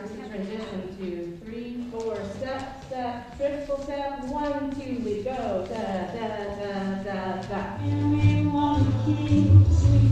practice the transition to 3, 4, step, step, triple step, 1, 2, we go, da, da, da, da, da. And we want to keep sweet.